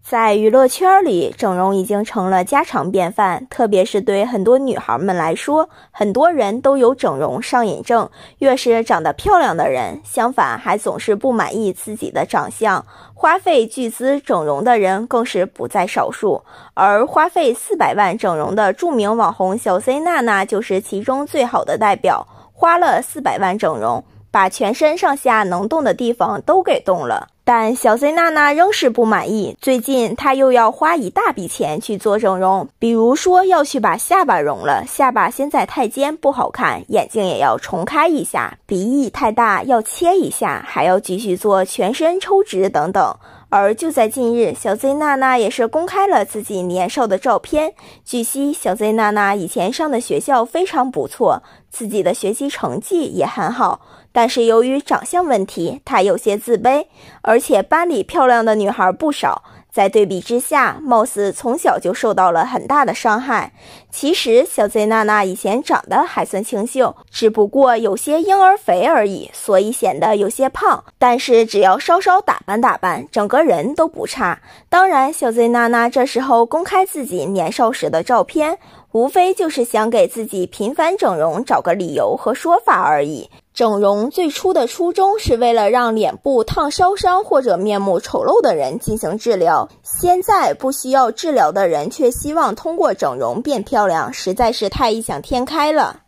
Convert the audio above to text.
在娱乐圈里，整容已经成了家常便饭，特别是对很多女孩们来说，很多人都有整容上瘾症。越是长得漂亮的人，相反还总是不满意自己的长相，花费巨资整容的人更是不在少数。而花费400万整容的著名网红小 C 娜娜就是其中最好的代表，花了400万整容，把全身上下能动的地方都给动了。但小 C 娜娜仍是不满意，最近她又要花一大笔钱去做整容，比如说要去把下巴容了，下巴现在太尖不好看，眼睛也要重开一下，鼻翼太大要切一下，还要继续做全身抽脂等等。而就在近日，小 Z 娜娜也是公开了自己年少的照片。据悉，小 Z 娜娜以前上的学校非常不错，自己的学习成绩也很好，但是由于长相问题，她有些自卑，而且班里漂亮的女孩不少。在对比之下，貌似从小就受到了很大的伤害。其实小 Z 娜娜以前长得还算清秀，只不过有些婴儿肥而已，所以显得有些胖。但是只要稍稍打扮打扮，整个人都不差。当然，小 Z 娜娜这时候公开自己年少时的照片，无非就是想给自己频繁整容找个理由和说法而已。整容最初的初衷是为了让脸部烫烧伤或者面目丑陋的人进行治疗，现在不需要治疗的人却希望通过整容变漂亮，实在是太异想天开了。